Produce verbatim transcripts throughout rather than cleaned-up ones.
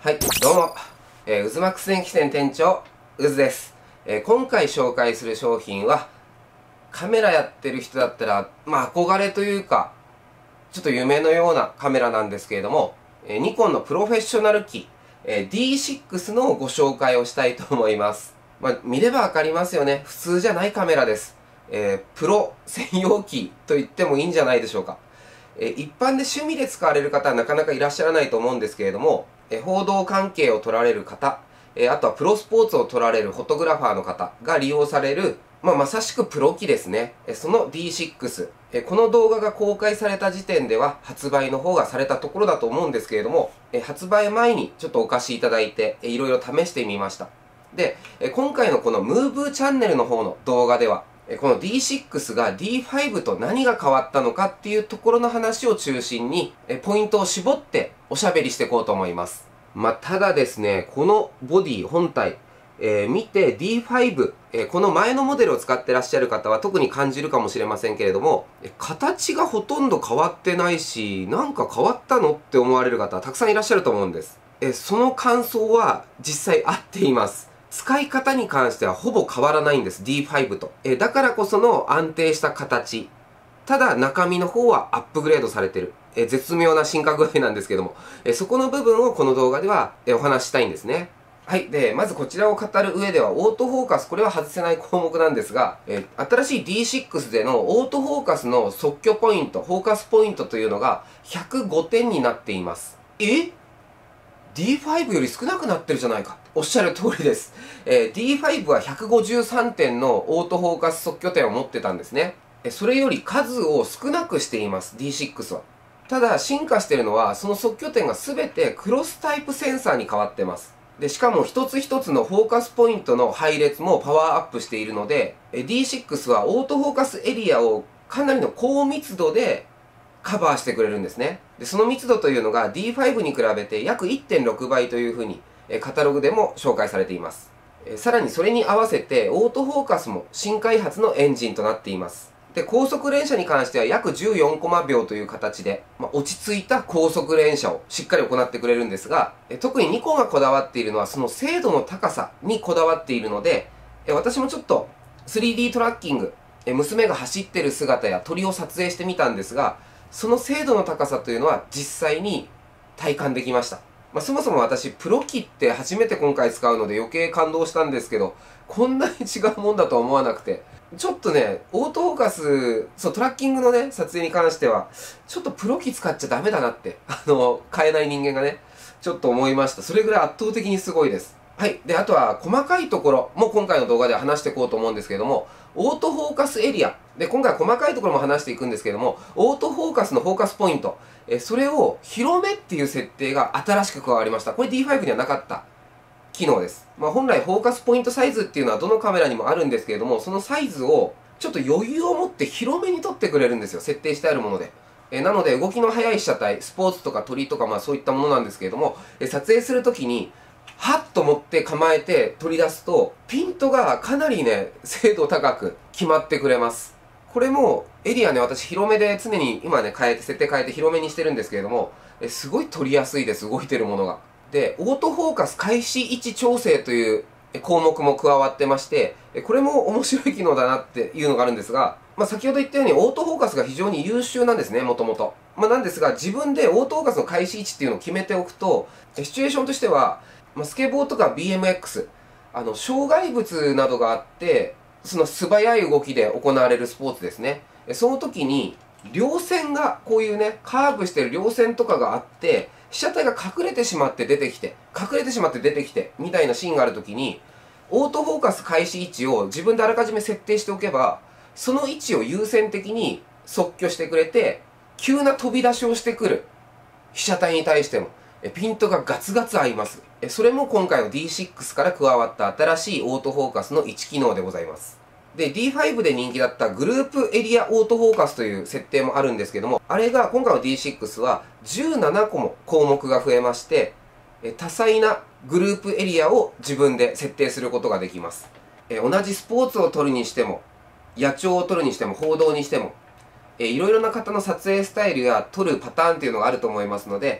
はい、どうも、えー、渦マックス電気店店長、渦です、えー。今回紹介する商品は、カメラやってる人だったら、まあ憧れというか、ちょっと夢のようなカメラなんですけれども、えー、ニコンのプロフェッショナル機、えー、ディーシックス のご紹介をしたいと思います。まあ、見ればわかりますよね。普通じゃないカメラです。えー、プロ専用機と言ってもいいんじゃないでしょうか。えー、一般で趣味で使われる方はなかなかいらっしゃらないと思うんですけれども、えー、報道関係を撮られる方、えー、あとはプロスポーツを撮られるフォトグラファーの方が利用される、まあ、まさしくプロ機ですね。えー、その ディーシックス、えー。この動画が公開された時点では発売の方がされたところだと思うんですけれども、えー、発売前にちょっとお貸しいただいて、えー、いろいろ試してみました。で、えー、今回のこのムーブーチャンネルの方の動画では、この ディーシックス が ディーファイブ と何が変わったのかっていうところの話を中心に、ポイントを絞っておしゃべりしていこうと思います。まあ、ただですね、このボディ本体、えー、見て ディーファイブ、えー、この前のモデルを使ってらっしゃる方は特に感じるかもしれませんけれども、形がほとんど変わってないし、なんか変わったのって思われる方たくさんいらっしゃると思うんです。えー、その感想は実際合っています。使い方に関してはほぼ変わらないんです。ディーファイブ と。えだからこその安定した形。ただ中身の方はアップグレードされてる。え絶妙な進化具合なんですけども、えそこの部分をこの動画ではえお話ししたいんですね。はい。で、まずこちらを語る上ではオートフォーカス、これは外せない項目なんですが、え新しい ディーシックス でのオートフォーカスの即興ポイント、フォーカスポイントというのがひゃくごてんになっています。えディーファイブ より少なくなってるじゃないか。おっしゃる通りです。えー、ディーファイブ はひゃくごじゅうさんてんのオートフォーカス即興点を持ってたんですね。えそれより数を少なくしています、ディーシックス は。ただ、進化しているのは、その即興点が全てクロスタイプセンサーに変わってます。で、しかも一つ一つのフォーカスポイントの配列もパワーアップしているので、ディーシックス はオートフォーカスエリアをかなりの高密度でカバーしてくれるんですね。で、その密度というのが ディーファイブ に比べて約 いってんろくばいというふうにカタログでも紹介されています。さらにそれに合わせてオートフォーカスも新開発のエンジンとなっています。で、高速連射に関しては約じゅうよんコマびょうという形で、まあ、落ち着いた高速連射をしっかり行ってくれるんですが、特にニコンがこだわっているのはその精度の高さにこだわっているので、私もちょっと スリーディー トラッキング、娘が走っている姿や鳥を撮影してみたんですが、その精度の高さというのは実際に体感できました。まあ、そもそも私、プロ機って初めて今回使うので余計感動したんですけど、こんなに違うもんだとは思わなくて、ちょっとね、オートフォーカス、そう、トラッキングのね、撮影に関しては、ちょっとプロ機使っちゃダメだなって、あの、買えない人間がね、ちょっと思いました。それぐらい圧倒的にすごいです。はい。で、あとは細かいところも今回の動画では話していこうと思うんですけれども、オートフォーカスエリア。で、今回は細かいところも話していくんですけれども、オートフォーカスのフォーカスポイント。え、それを広めっていう設定が新しく加わりました。これ ディーファイブ にはなかった機能です。まあ、本来フォーカスポイントサイズっていうのはどのカメラにもあるんですけれども、そのサイズをちょっと余裕を持って広めに撮ってくれるんですよ。設定してあるもので。えなので、動きの速い被写体、スポーツとか鳥とか、まあそういったものなんですけれども、え撮影するときに、はっと持って構えて取り出すと、ピントがかなりね、精度高く決まってくれます。これも、エリアね、私広めで常に今ね、変えて、設定変えて広めにしてるんですけれども、えすごい撮りやすいです、動いてるものが。で、オートフォーカス開始位置調整という項目も加わってまして、これも面白い機能だなっていうのがあるんですが、まあ、先ほど言ったようにオートフォーカスが非常に優秀なんですね、もともと。まあ、なんですが、自分でオートフォーカスの開始位置っていうのを決めておくと、シチュエーションとしては、まあ、スケボーとか ビーエムエックス、あの、障害物などがあって、その素早い動きで行われるスポーツですね。その時に、稜線が、こういうね、カーブしてる稜線とかがあって、被写体が隠れてしまって出てきて、隠れてしまって出てきて、みたいなシーンがある時に、オートフォーカス開始位置を自分であらかじめ設定しておけば、その位置を優先的に即興してくれて、急な飛び出しをしてくる被写体に対しても、ピントがガツガツ合います。それも今回の ディーシックス から加わった新しいオートフォーカスのいち機能でございます。で、ディーファイブ で人気だったグループエリアオートフォーカスという設定もあるんですけども、あれが今回の ディーシックス はじゅうななこも項目が増えまして、多彩なグループエリアを自分で設定することができます。同じスポーツを撮るにしても、野鳥を撮るにしても、報道にしても、いろいろな方の撮影スタイルや撮るパターンというのがあると思いますので、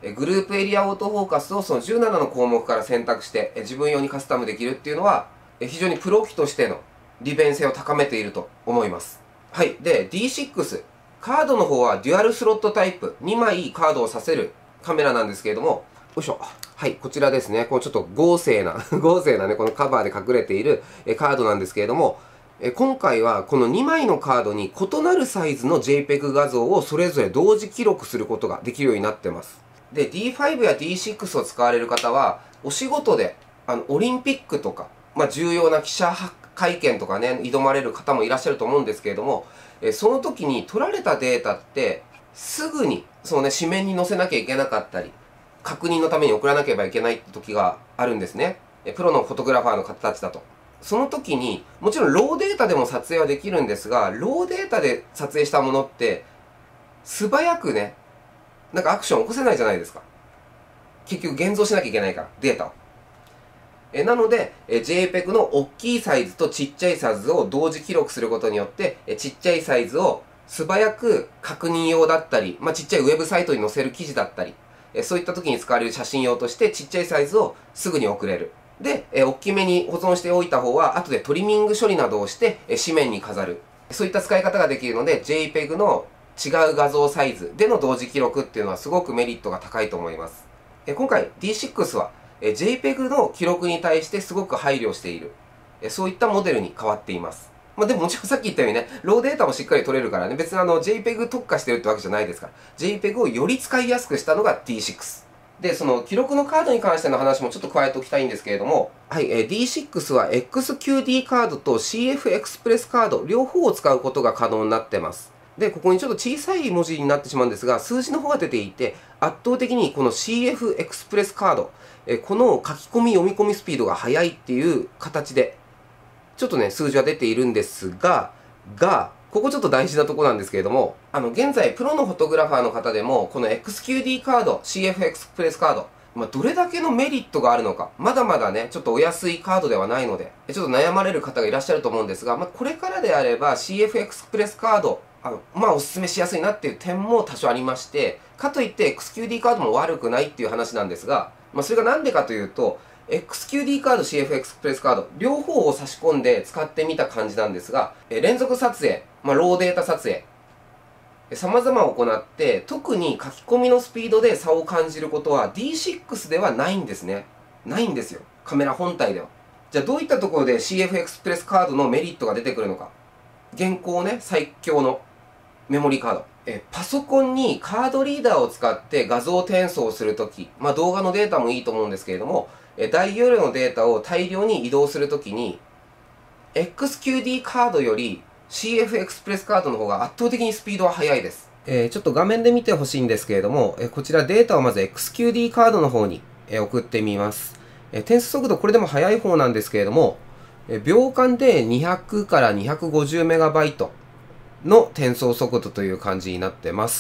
グループエリアオートフォーカスをそのじゅうななの項目から選択して自分用にカスタムできるっていうのは非常にプロ機としての利便性を高めていると思います。はい。で、ディーシックス。カードの方はデュアルスロットタイプ。にまいカードをさせるカメラなんですけれども、よいしょ。はい、こちらですね。このちょっと豪勢な、豪勢なね、このカバーで隠れているカードなんですけれども、今回はこのにまいのカードに異なるサイズの ジェイペグ 画像をそれぞれ同時記録することができるようになってます。で、ディーファイブ や ディーシックス を使われる方は、お仕事で、あの、オリンピックとか、まあ、重要な記者会見とかね、挑まれる方もいらっしゃると思うんですけれども、えその時に取られたデータって、すぐに、そのね、紙面に載せなきゃいけなかったり、確認のために送らなければいけないって時があるんですね。えプロのフォトグラファーの方たちだと。その時に、もちろんローデータでも撮影はできるんですが、ローデータで撮影したものって、素早くね、なんかアクション起こせないじゃないですか。結局現像しなきゃいけないから、データを。えなので、え ジェイペグ の大きいサイズとちっちゃいサイズを同時記録することによって、えちっちゃいサイズを素早く確認用だったり、まあ、ちっちゃいウェブサイトに載せる記事だったり、えそういった時に使われる写真用としてちっちゃいサイズをすぐに送れる。で、え大きめに保存しておいた方は、後でトリミング処理などをして、え紙面に飾る。そういった使い方ができるので、ジェイペグ の違う画像サイズでの同時記録っていうのはすごくメリットが高いと思います。え今回 ディーシックス はえ ジェイペグ の記録に対してすごく配慮している。えそういったモデルに変わっています。まあでももちろんさっき言ったようにね、ローデータもしっかり取れるからね、別にあの ジェイペグ 特化してるってわけじゃないですから、ジェイペグ をより使いやすくしたのが ディーシックス。で、その記録のカードに関しての話もちょっと加えておきたいんですけれども、はい、えー、ディーシックス は エックスキューディー カードと シーエフ エクスプレスカード両方を使うことが可能になっています。で、ここにちょっと小さい文字になってしまうんですが、数字の方が出ていて、圧倒的にこの シーエフ エクスプレスカード、えこの書き込み読み込みスピードが速いっていう形で、ちょっとね、数字は出ているんですが、が、ここちょっと大事なところなんですけれども、あの、現在、プロのフォトグラファーの方でも、この エックスキューディー カード、シーエフ エクスプレスカード、まあ、どれだけのメリットがあるのか、まだまだね、ちょっとお安いカードではないので、ちょっと悩まれる方がいらっしゃると思うんですが、まあ、これからであれば シーエフ エクスプレスカード、あの、まあ、お勧めしやすいなっていう点も多少ありまして、かといって エックスキューディー カードも悪くないっていう話なんですが、まあ、それがなんでかというと、エックスキューディー カード、シーエフ エクスプレスカード、両方を差し込んで使ってみた感じなんですが、え連続撮影、まあ、ローデータ撮影、様々行って、特に書き込みのスピードで差を感じることは ディーシックス ではないんですね。ないんですよ。カメラ本体では。じゃあどういったところで シーエフ エクスプレスカードのメリットが出てくるのか。現行ね、最強のメモリーカード。えパソコンにカードリーダーを使って画像転送するとき、まあ動画のデータもいいと思うんですけれども、え大容量のデータを大量に移動するときに、エックスキューディー カードより シーエフ エクスプレスカードの方が圧倒的にスピードは速いです。えー、ちょっと画面で見てほしいんですけれども、えー、こちらデータをまず エックスキューディー カードの方に、えー、送ってみます。えー、転送速度これでも速い方なんですけれども、えー、秒間でにひゃくからにひゃくごじゅうメガバイトの転送速度という感じになってます。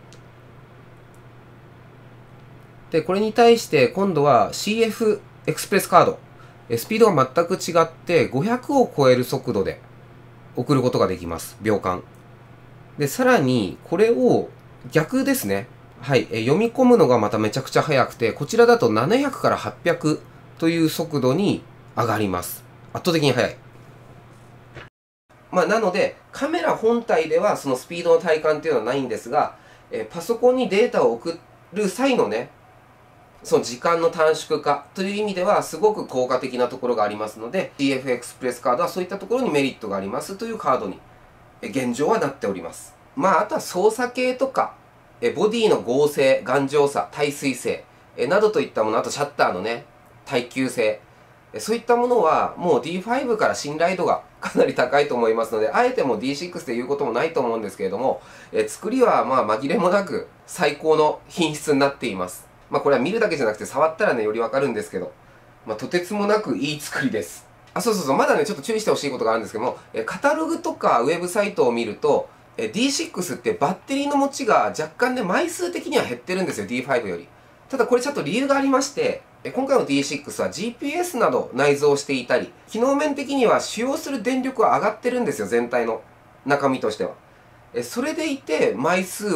で、これに対して今度は シーエフ エクスプレスカード、えー、スピードが全く違ってごひゃくを超える速度で送ることができます。秒間。で、さらに、これを逆ですね。はい、え読み込むのがまためちゃくちゃ速くて、こちらだとななひゃくからはっぴゃくという速度に上がります。圧倒的に速い。まあ、なので、カメラ本体ではそのスピードの体感っていうのはないんですが、えパソコンにデータを送る際のね、その時間の短縮化という意味ではすごく効果的なところがありますので、シーエフ エクスプレスカードはそういったところにメリットがありますというカードに現状はなっております。まあ、あとは操作系とか、ボディの剛性、頑丈さ、耐水性などといったもの、あとシャッターのね、耐久性、そういったものはもう ディーファイブ から信頼度がかなり高いと思いますので、あえても ディーシックス で言うこともないと思うんですけれども、え作りはまあ紛れもなく最高の品質になっています。まあこれは見るだけじゃなくて触ったらね、よりわかるんですけど、まあとてつもなくいい作りです。あ、そうそうそう、まだね、ちょっと注意してほしいことがあるんですけども、えカタログとかウェブサイトを見ると、え ディーシックス ってバッテリーの持ちが若干ね、枚数的には減ってるんですよ、ディーファイブ より。ただこれちょっと理由がありまして、今回の ディーシックス は ジーピーエス など内蔵していたり、機能面的には使用する電力は上がってるんですよ、全体の中身としては。それでいて、枚数を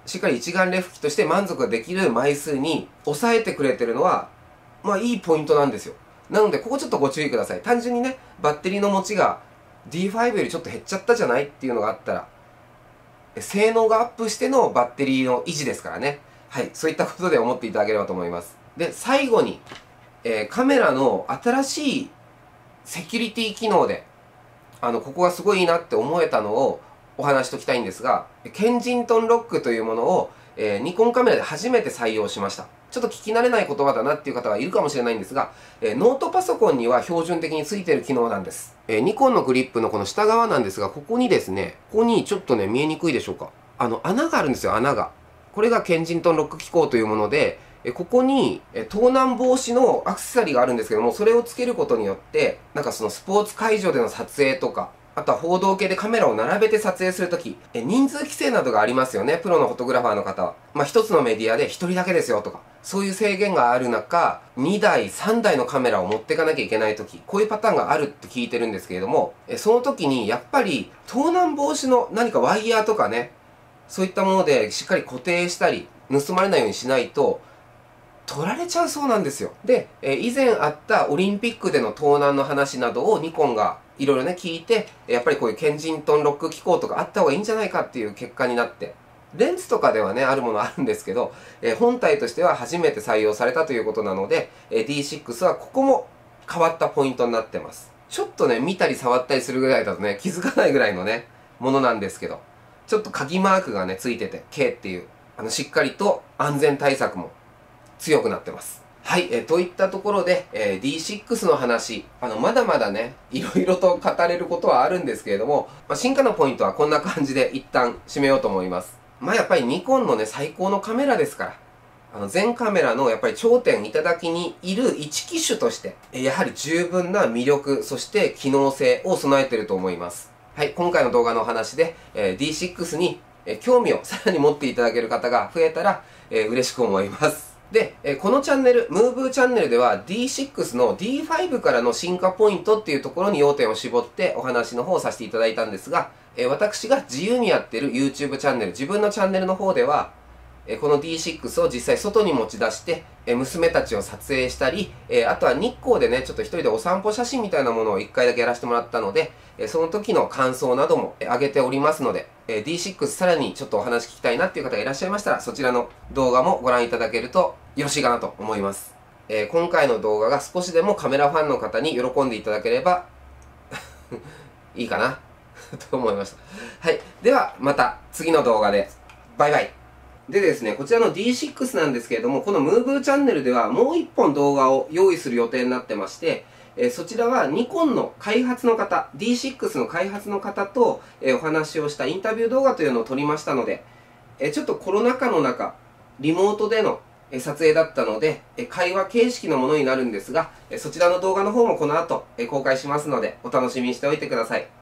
しっかり一眼レフ機として満足できる枚数に抑えてくれてるのは、まあいいポイントなんですよ。なので、ここちょっとご注意ください。単純にね、バッテリーの持ちが ディーファイブ よりちょっと減っちゃったじゃないっていうのがあったら、性能がアップしてのバッテリーの維持ですからね。はい、そういったことで思っていただければと思います。で、最後に、えー、カメラの新しいセキュリティ機能で、あの、ここがすごいいいなって思えたのをお話しときたいんですが、ケンジントンロックというものを、えー、ニコンカメラで初めて採用しました。ちょっと聞き慣れない言葉だなっていう方はいるかもしれないんですが、えー、ノートパソコンには標準的についている機能なんです。えー、ニコンのグリップのこの下側なんですが、ここにですね、ここにちょっとね、見えにくいでしょうか。あの、穴があるんですよ、穴が。これがケンジントンロック機構というもので、えここにえ盗難防止のアクセサリーがあるんですけども、それをつけることによって、なんかそのスポーツ会場での撮影とか、あとは報道系でカメラを並べて撮影するとき、え人数規制などがありますよね、プロのフォトグラファーの方は。まあ一つのメディアで一人だけですよとか、そういう制限がある中、にだい、さんだいのカメラを持っていかなきゃいけないとき、こういうパターンがあるって聞いてるんですけれども、えその時にやっぱり盗難防止の何かワイヤーとかね、そういったものでしっかり固定したり、盗まれないようにしないと、取られちゃうそうなんですよ。で、え以前あったオリンピックでの盗難の話などをニコンがいろいろね聞いて、やっぱりこういうケンジントンロック機構とかあった方がいいんじゃないかっていう結果になって、レンズとかではね、あるものあるんですけど、え本体としては初めて採用されたということなので、え ディーシックス はここも変わったポイントになってます。ちょっとね、見たり触ったりするぐらいだとね、気づかないぐらいのね、ものなんですけど、ちょっと鍵マークがね、ついてて、K っていう、あの、しっかりと安全対策も強くなってます。はい、えー、といったところで、えー、ディーシックス の話、あの、まだまだね、いろいろと語れることはあるんですけれども、まあ、進化のポイントはこんな感じで一旦締めようと思います。まあ、やっぱりニコンのね、最高のカメラですから、あの、全カメラのやっぱり頂点いただきにいる一機種として、えー、やはり十分な魅力、そして機能性を備えていると思います。はい、今回の動画のお話で、えー、ディーシックス に、えー、興味をさらに持っていただける方が増えたら、えー、嬉しく思います。で、えこのチャンネル、ムーブーチャンネルでは ディーシックス の ディーファイブ からの進化ポイントっていうところに要点を絞ってお話の方をさせていただいたんですが、え私が自由にやっている YouTube チャンネル、自分のチャンネルの方では、えこの ディーシックス を実際外に持ち出して、え娘たちを撮影したり、えあとは日光でね、ちょっと一人でお散歩写真みたいなものを一回だけやらせてもらったので、えその時の感想なども上げておりますので、え ディーシックス さらにちょっとお話聞きたいなっていう方がいらっしゃいましたら、そちらの動画もご覧いただけるとよろしいかなと思います。えー、今回の動画が少しでもカメラファンの方に喜んでいただければいいかなと思いました。はい。では、また次の動画で。バイバイ。でですね、こちらの ディーシックス なんですけれども、このムーブーチャンネルではもう一本動画を用意する予定になってまして、えー、そちらはニコンの開発の方、ディーシックス の開発の方と、えー、お話をしたインタビュー動画というのを撮りましたので、えー、ちょっとコロナ禍の中、リモートでの撮影だったので、会話形式のものになるんですが、そちらの動画の方もこの後公開しますので、お楽しみにしておいてください。